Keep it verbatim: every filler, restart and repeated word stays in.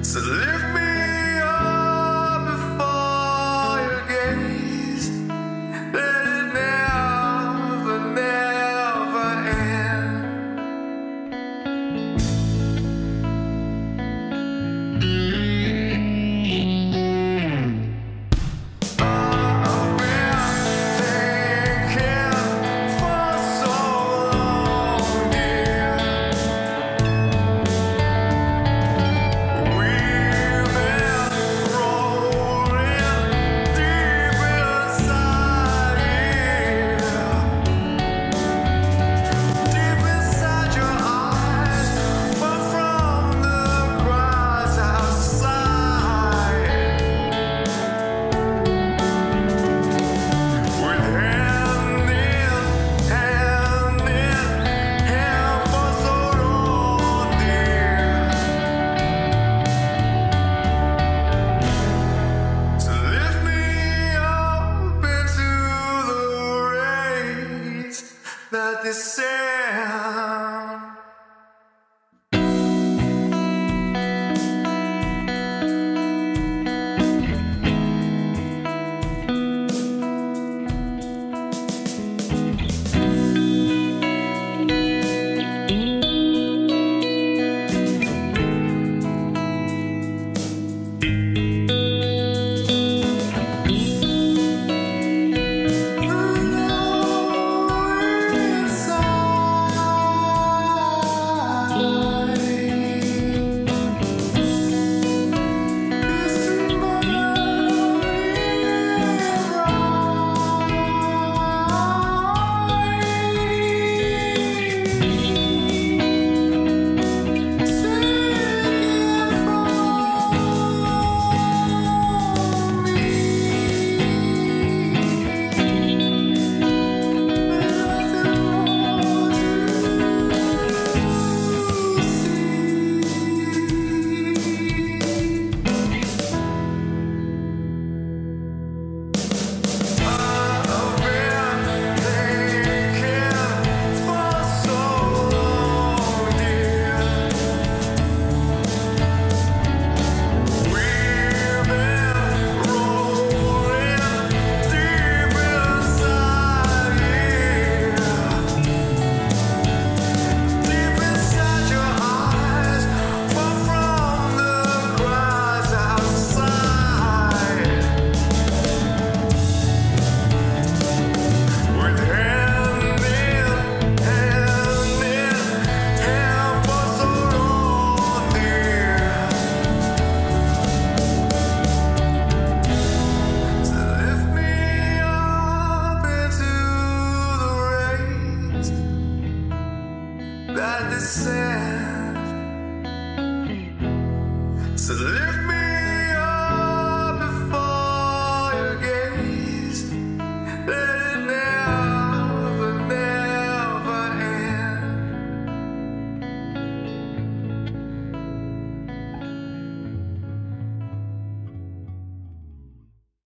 So lift me up before your gaze. Let it never, never end. I've been thinking for so long, dear. We've been rolling deep inside here, deep inside your eyes, far from the cries outside. With hand in hand in hand for so long, dear. So lift me up into the rays that descend. That descend. So